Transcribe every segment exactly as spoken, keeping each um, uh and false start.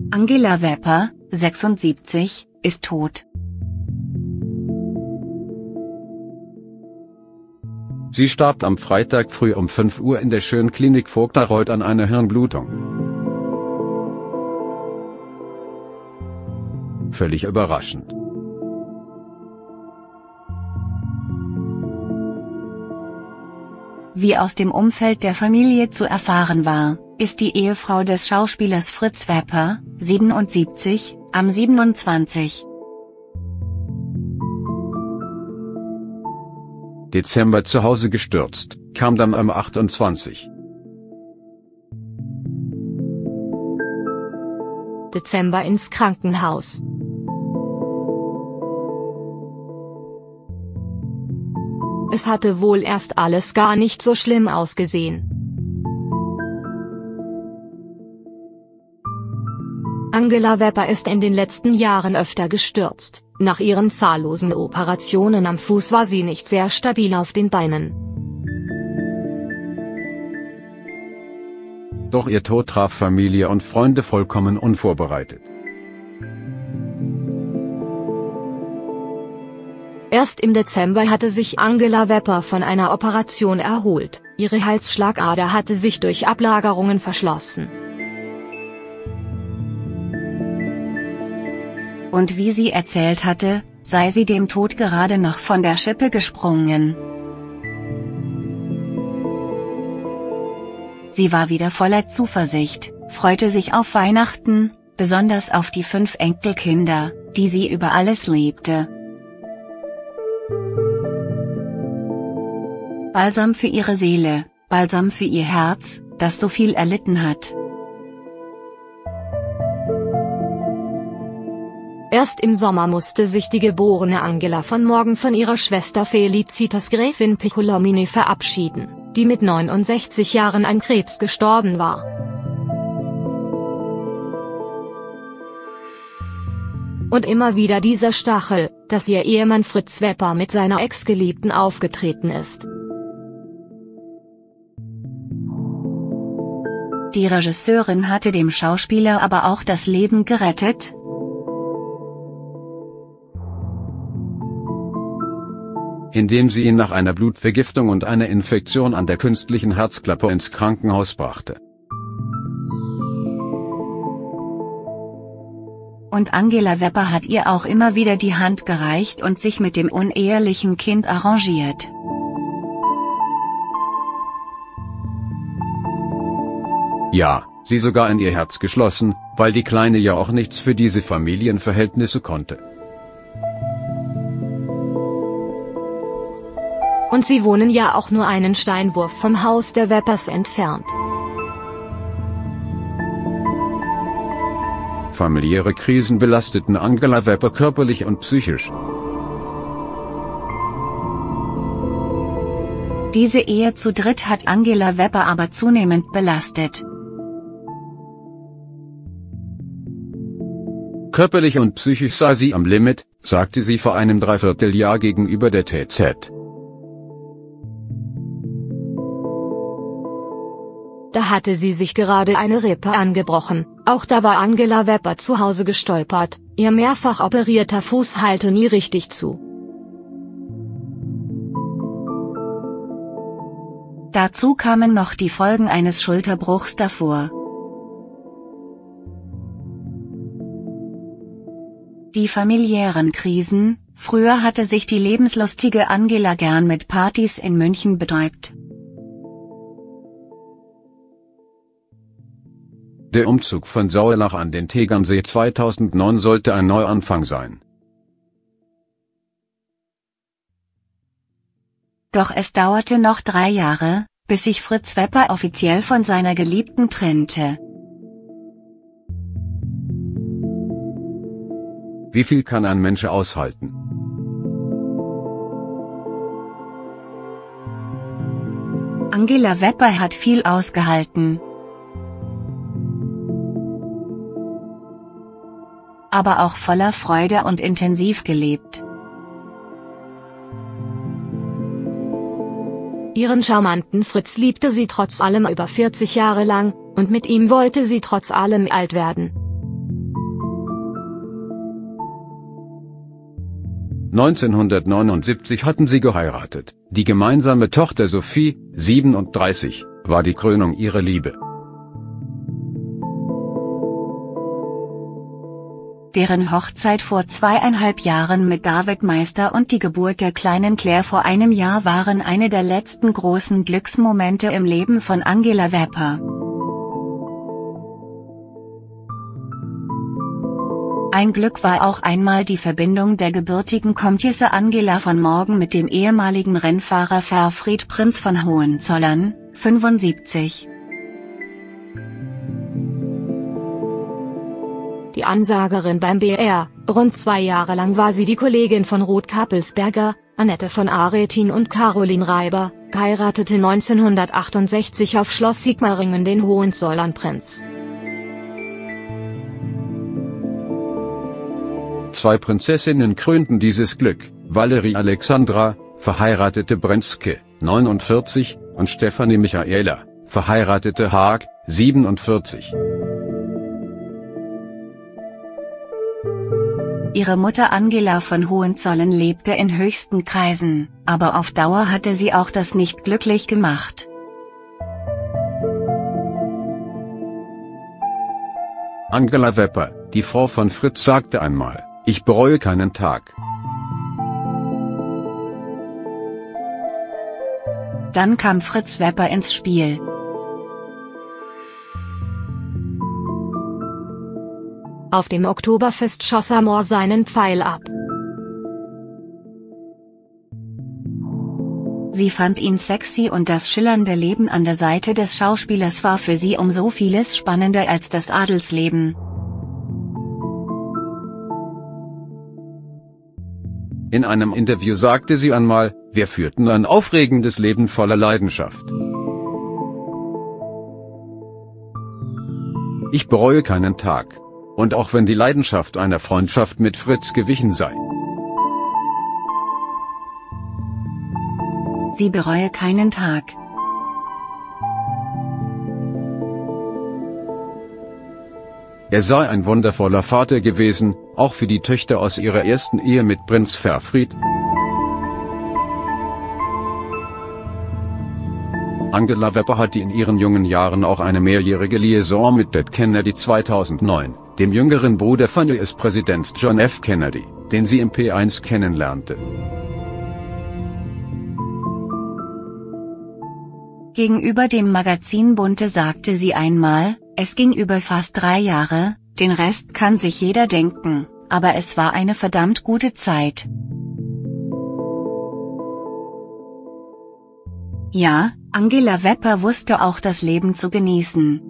Angela Wepper, sechsundsiebzig, ist tot. Sie starb am Freitag früh um fünf Uhr in der Schönklinik Vogtareuth an einer Hirnblutung. Völlig überraschend. Wie aus dem Umfeld der Familie zu erfahren war, ist die Ehefrau des Schauspielers Fritz Wepper, siebenundsiebzig, am siebenundzwanzigsten Dezember zu Hause gestürzt, kam dann am achtundzwanzigsten Dezember ins Krankenhaus. Es hatte wohl erst alles gar nicht so schlimm ausgesehen. Angela Wepper ist in den letzten Jahren öfter gestürzt. Nach ihren zahllosen Operationen am Fuß war sie nicht sehr stabil auf den Beinen. Doch ihr Tod traf Familie und Freunde vollkommen unvorbereitet. Erst im Dezember hatte sich Angela Wepper von einer Operation erholt, ihre Halsschlagader hatte sich durch Ablagerungen verschlossen. Und wie sie erzählt hatte, sei sie dem Tod gerade noch von der Schippe gesprungen. Sie war wieder voller Zuversicht, freute sich auf Weihnachten, besonders auf die fünf Enkelkinder, die sie über alles liebte. Balsam für ihre Seele, Balsam für ihr Herz, das so viel erlitten hat. Erst im Sommer musste sich die geborene Angela von Morgen von ihrer Schwester Felicitas Gräfin Piccolomini verabschieden, die mit neunundsechzig Jahren an Krebs gestorben war. Und immer wieder dieser Stachel, dass ihr Ehemann Fritz Wepper mit seiner Ex-Geliebten aufgetreten ist. Die Regisseurin hatte dem Schauspieler aber auch das Leben gerettet. Indem sie ihn nach einer Blutvergiftung und einer Infektion an der künstlichen Herzklappe ins Krankenhaus brachte. Und Angela Wepper hat ihr auch immer wieder die Hand gereicht und sich mit dem unehelichen Kind arrangiert. Ja, sie sogar in ihr Herz geschlossen, weil die Kleine ja auch nichts für diese Familienverhältnisse konnte. Und sie wohnen ja auch nur einen Steinwurf vom Haus der Weppers entfernt. Familiäre Krisen belasteten Angela Wepper körperlich und psychisch. Diese Ehe zu dritt hat Angela Wepper aber zunehmend belastet. Körperlich und psychisch sei sie am Limit, sagte sie vor einem Dreivierteljahr gegenüber der T Z. Da hatte sie sich gerade eine Rippe angebrochen, auch da war Angela Wepper zu Hause gestolpert, ihr mehrfach operierter Fuß heilte nie richtig zu. Dazu kamen noch die Folgen eines Schulterbruchs davor. Die familiären Krisen, früher hatte sich die lebenslustige Angela gern mit Partys in München betäubt. Der Umzug von Saulach an den Tegernsee zweitausendneun sollte ein Neuanfang sein. Doch es dauerte noch drei Jahre, bis sich Fritz Wepper offiziell von seiner Geliebten trennte. Wie viel kann ein Mensch aushalten? Angela Wepper hat viel ausgehalten. Aber auch voller Freude und intensiv gelebt. Ihren charmanten Fritz liebte sie trotz allem über vierzig Jahre lang, und mit ihm wollte sie trotz allem alt werden. neunzehnhundertneunundsiebzig hatten sie geheiratet. Die gemeinsame Tochter Sophie, siebenunddreißig, war die Krönung ihrer Liebe. Deren Hochzeit vor zweieinhalb Jahren mit David Meister und die Geburt der kleinen Claire vor einem Jahr waren eine der letzten großen Glücksmomente im Leben von Angela Wepper. Ein Glück war auch einmal die Verbindung der gebürtigen Komtesse Angela von Morgan mit dem ehemaligen Rennfahrer Verfried Prinz von Hohenzollern, fünfundsiebzig. Die Ansagerin beim B R, rund zwei Jahre lang war sie die Kollegin von Ruth Kappelsberger, Annette von Aretin und Caroline Reiber, heiratete neunzehnhundertachtundsechzig auf Schloss Sigmaringen den Hohenzollern-Prinz. Zwei Prinzessinnen krönten dieses Glück, Valerie Alexandra, verheiratete Brenzke, neunundvierzig, und Stefanie Michaela, verheiratete Haag, siebenundvierzig. Ihre Mutter Angela von Hohenzollern lebte in höchsten Kreisen, aber auf Dauer hatte sie auch das nicht glücklich gemacht. Angela Wepper, die Frau von Fritz, sagte einmal: Ich bereue keinen Tag. Dann kam Fritz Wepper ins Spiel. Auf dem Oktoberfest schoss Amor seinen Pfeil ab. Sie fand ihn sexy und das schillernde Leben an der Seite des Schauspielers war für sie um so vieles spannender als das Adelsleben. In einem Interview sagte sie einmal: Wir führten ein aufregendes Leben voller Leidenschaft. Ich bereue keinen Tag. Und auch wenn die Leidenschaft einer Freundschaft mit Fritz gewichen sei. Sie bereue keinen Tag. Er sei ein wundervoller Vater gewesen, auch für die Töchter aus ihrer ersten Ehe mit Prinz Verfried. Angela Wepper hatte in ihren jungen Jahren auch eine mehrjährige Liaison mit Ted Kennedy zweitausendneun, dem jüngeren Bruder von U S-Präsident John F. Kennedy, den sie im P eins kennenlernte. Gegenüber dem Magazin Bunte sagte sie einmal: Es ging über fast drei Jahre, den Rest kann sich jeder denken, aber es war eine verdammt gute Zeit. Ja, Angela Wepper wusste auch das Leben zu genießen.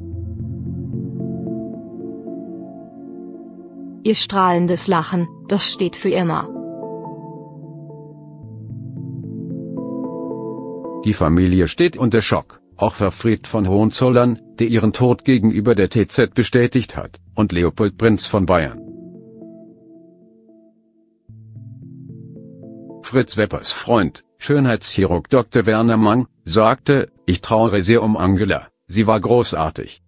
Ihr strahlendes Lachen, das steht für immer. Die Familie steht unter Schock, auch Verfried von Hohenzollern, der ihren Tod gegenüber der T Z bestätigt hat, und Leopold Prinz von Bayern. Fritz Weppers Freund, Schönheitschirurg Doktor Werner Mang, sagte: Ich trauere sehr um Angela, sie war großartig.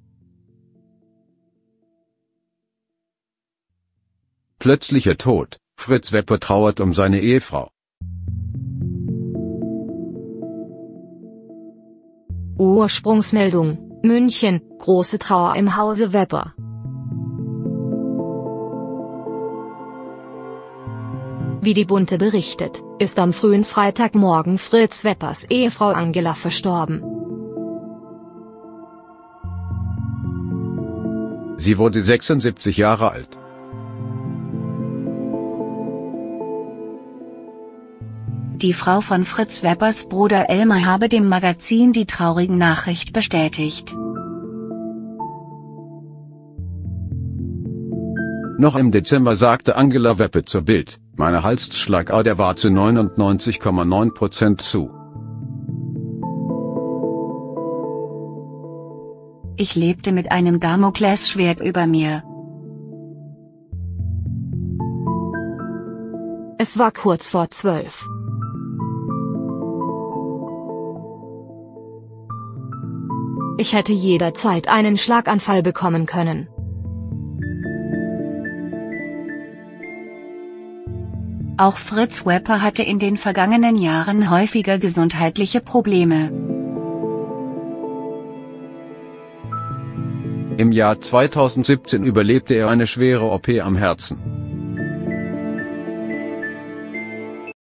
Plötzlicher Tod: Fritz Wepper trauert um seine Ehefrau. Ursprungsmeldung: München, große Trauer im Hause Wepper. Wie die Bunte berichtet, ist am frühen Freitagmorgen Fritz Weppers Ehefrau Angela verstorben. Sie wurde sechsundsiebzig Jahre alt. Die Frau von Fritz Weppers Bruder Elmar habe dem Magazin die traurige Nachricht bestätigt. Noch im Dezember sagte Angela Wepper zur Bild: Meine Halsschlagader war zu neunundneunzig Komma neun Prozent zu. Ich lebte mit einem Damoklesschwert über mir. Es war kurz vor zwölf. Ich hätte jederzeit einen Schlaganfall bekommen können. Auch Fritz Wepper hatte in den vergangenen Jahren häufiger gesundheitliche Probleme. Im Jahr zweitausendsiebzehn überlebte er eine schwere O P am Herzen.